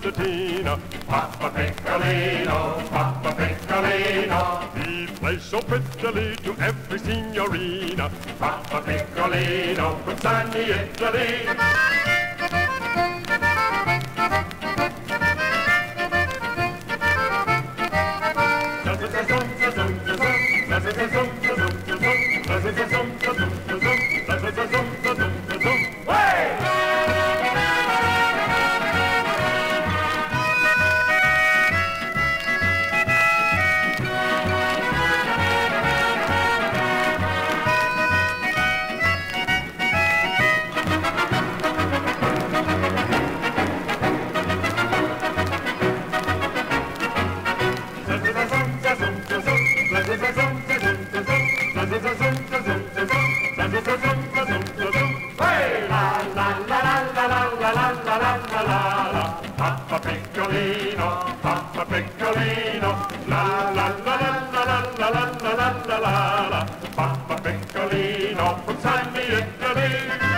concertina. Poppa Piccolino, Poppa Piccolino. He plays so prettily to every signorina. Poppa Piccolino from sunny Italy. Poppa Piccolino, Poppa Piccolino, la la la la la la la la la la la la. Poppa Piccolino from sunny Italy.